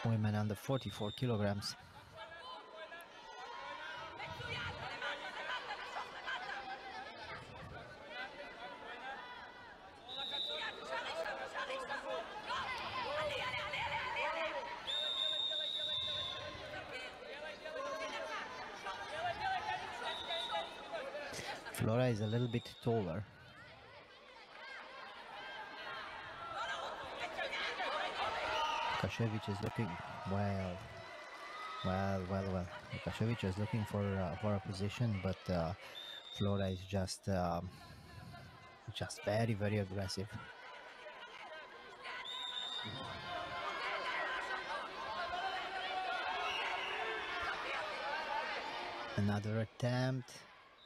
women under 44 kilograms. Flora is a little bit taller. Lukashevich is looking well. Lukashevich is looking for a position, but Flora is just very aggressive. Another attempt.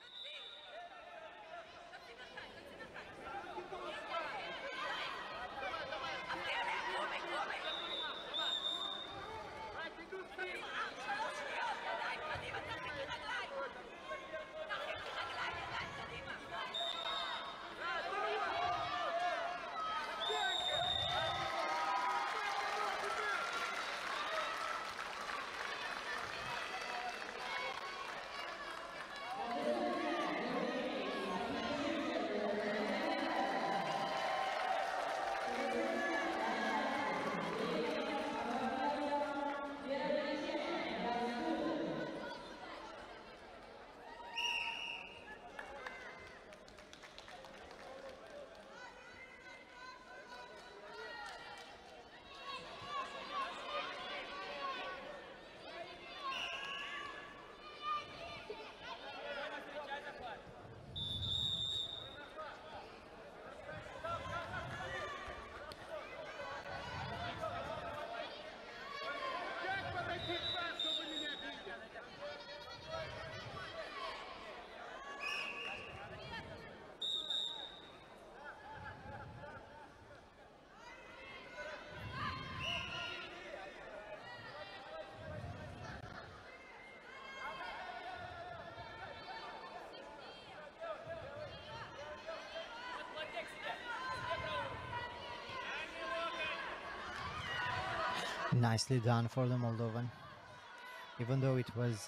Nicely done for the Moldovan. Even though it was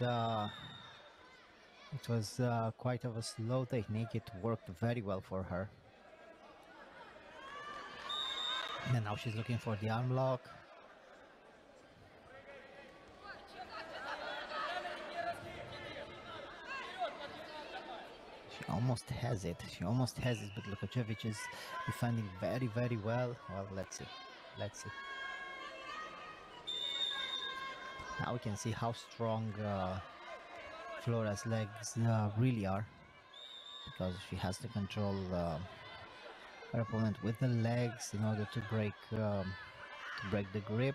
quite of a slow technique, it worked very well for her. And now she's looking for the arm lock. She almost has it, but Lukashevich is defending very well. Well, let's see. Now we can see how strong Flora's legs really are, because she has to control her opponent with the legs in order to break the grip.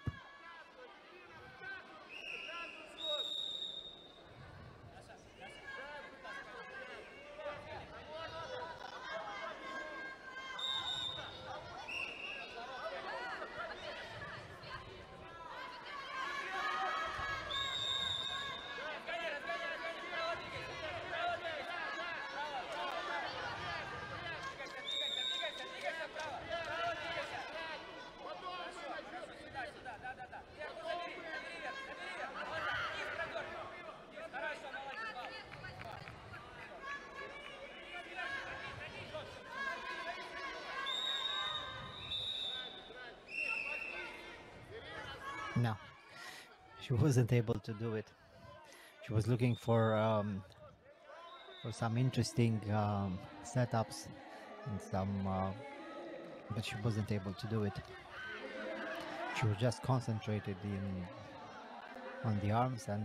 No, she wasn't able to do it. She was looking for some interesting setups and some, but she wasn't able to do it. She was just concentrated on the arms, and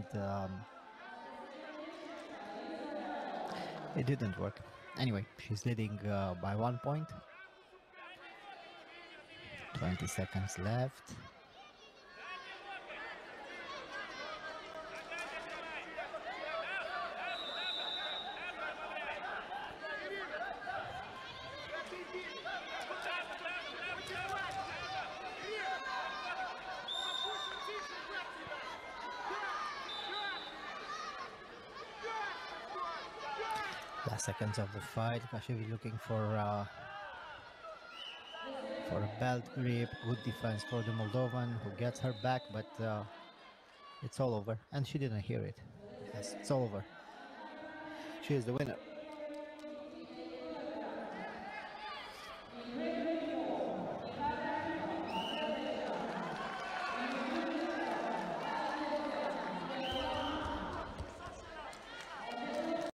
it didn't work. Anyway, she's leading by 1 point. 20 seconds left. Last seconds of the fight. Lukashevich looking for for a belt grip. Good defense for the Moldovan, who gets her back, but it's all over. And she didn't hear it. Yes, it's all over. She is the winner.